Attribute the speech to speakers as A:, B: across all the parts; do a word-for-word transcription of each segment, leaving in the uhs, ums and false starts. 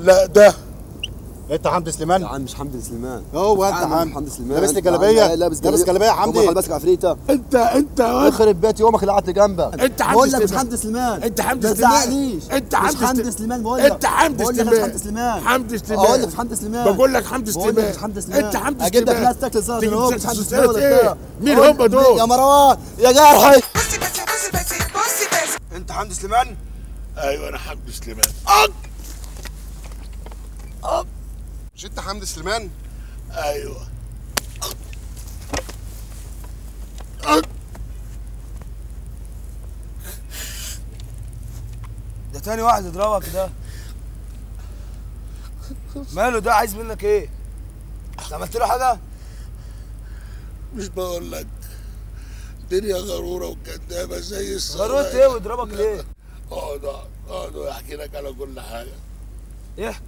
A: لا ده انت حمدي سليمان؟
B: يا عم مش حمدي سليمان.
A: هو انت
B: حمدي حمدي سليمان
A: لابس لي جلابيه؟
B: لابس
A: لابس جلابيه يا حمدي؟
B: امال لابسك عفريته؟
A: انت انت
B: يخرب بيت يومك اللي قعدت جنبك.
A: انت حمدي
B: بقول لك
A: سليمان.
B: مش حمدي سليمان.
A: انت حمدي
B: ما
A: سليمان.
B: تزعقليش.
A: انت
B: مش
A: حمدي
B: حمدي سليمان. بقول لك
A: انت حمدي
B: بقول لك
A: سليمان.
B: مش حمدي سليمان.
A: حمدي سليمان.
B: اقول لك مش حمدي سليمان.
A: بقول لك حمدي سليمان.
B: بقول لك مش حمدي سليمان.
A: انت حمدي
B: اجيب لك
A: سليمان.
B: ناس تاكل زلط
A: تيجي
B: هو مش
A: تسأل
B: حمدي
A: سؤال
B: سليمان ولا
A: ايه؟
B: بتاع.
A: مين هم دول؟
B: يا مروان يا جرحي.
C: بصي بس بصي بس بصي بس
A: انت حمدي سليمان؟ ايوه انا حمدي سليمان. اق اق
D: مش انت حمدي سليمان؟
A: ايوه. اق
E: ده تاني واحد يضربك ده. ماله ده؟ عايز منك ايه؟ انت عملت له حاجه؟
A: مش بقول لك دنيا غروره وكدابه زي السرايا.
E: غروت ايه ويضربك ليه؟
A: اقعد اقعد اقعد احكي لك على كل حاجه.
E: احكي.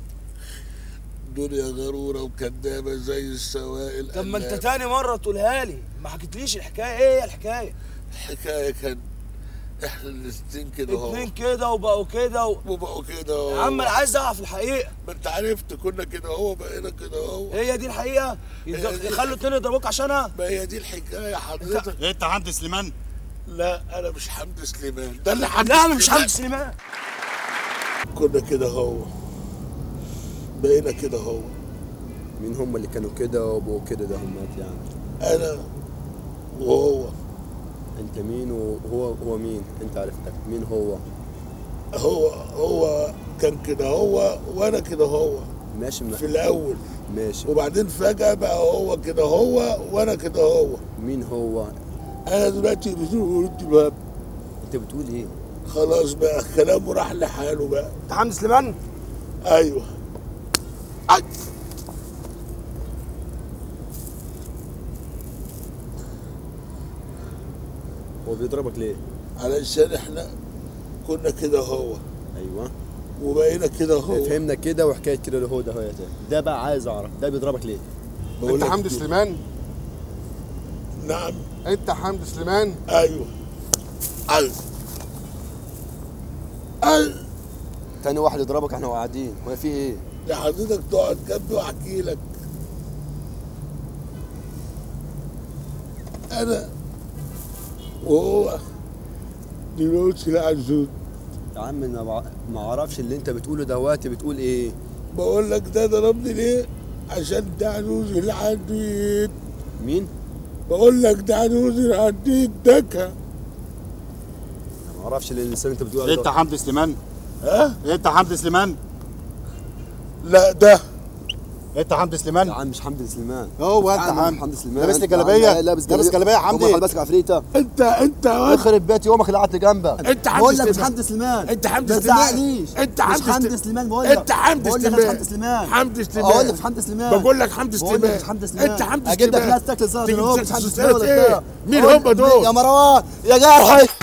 A: دنيا غروره وكدابه زي السوائل.
E: طب ما انت تاني مره تقولها لي، ما حكيتليش الحكايه. ايه هي الحكايه؟
A: الحكايه كان احنا الاتنين كده اهو.
E: اتنين كده وبقوا كده و...
A: وبقوا كده اهو.
E: يا عم انا عايز اعرف الحقيقه.
A: ما انت عرفت كنا كده اهو بقينا كده اهو.
E: هي دي الحقيقه؟ يض- يخلوا اتنين يضربوك عشانها؟
A: ما هي دي الحكايه حضرتك.
D: انت حمدي سليمان؟
A: لا انا مش حمدي سليمان، ده اللي حمدي
E: لا انا مش
A: سليمان.
E: حمدي سليمان.
A: كنا كده اهو بقينا كده اهو.
B: مين هم اللي كانوا كده وبقوا كده ده هم يعني؟
A: انا وهو.
B: انت مين وهو هو مين؟ انت عرفتك مين هو؟
A: هو هو كان كده هو وانا كده هو
B: ماشي
A: في الاول،
B: ماشي.
A: وبعدين فجأة بقى هو كده هو وانا كده هو.
B: مين هو؟
A: انا دلوقتي بتقول الباب.
B: انت بتقول ايه؟
A: خلاص بقى كلامه راح لحاله بقى.
E: انت حمدي سليمان؟
A: ايوه. أي.
B: هو بيضربك ليه؟
A: علشان احنا كنا كده هو
B: ايوه
A: وبقينا كده هو.
B: فهمنا كده وحكايه كده اللي هو ده هو ده بقى عايز اعرف ده بيضربك ليه؟
D: انت حمدي سليمان؟
A: نعم.
D: انت حمدي سليمان؟
A: ايوه ايوه ايوه.
B: تاني واحد يضربك احنا قاعدين، هو في ايه؟
A: يا حضرتك تقعد جنبي واحكي لك. انا وهو دلوقتي لا عزوز.
B: يا عم انا ما اعرفش اللي انت بتقوله دلوقتي بتقول ايه؟
A: بقول لك ده ضربني ليه؟ عشان ده عزوز اللي عنده ايد.
B: مين؟
A: بقول لك ده عزوز اللي عنده ايد دكه.
B: ما اعرفش اللي الانسان انت بتقوله.
D: انت حمدي سليمان؟
A: ها؟
D: انت حمدي سليمان؟
A: لا ده
D: انت حمدي سليمان؟
B: يا عم مش حمدي سليمان.
D: هو انت
B: حمدي سليمان.
D: لابس لي جلابيه؟
B: لابس
D: لابس جلابيه يا حمدي؟
B: امال لابسك عفريته؟
A: انت انت
B: يخرب بيت يومك اللي قعدت جنبك.
A: انت حمدي
B: بقول لك مش
A: سليمان.
B: حمدي سليمان.
E: انت حمدي
B: ما
E: سليمان.
B: تزعقليش.
A: انت
B: مش
A: حمدي
B: حمدي
A: سليمان.
B: سليمان. بقول لك
A: انت حمدي
B: بقول لك مش
A: سليمان.
B: حمدي سليمان.
A: حمدي سليمان.
B: اقول لك مش حمدي سليمان.
A: بقول لك حمدي
B: بقول
A: سليمان.
B: لك مش حمدي سليمان.
A: انت حمدي
B: اجيب لك
A: سليمان.
B: ناس تاكل زلط
A: تيجي
B: هو مش
A: تسأل
B: حمدي
A: سؤال
B: سليمان ولا
A: ايه؟
B: بتاع.
A: مين هم دول؟
B: يا مروان يا جرحي.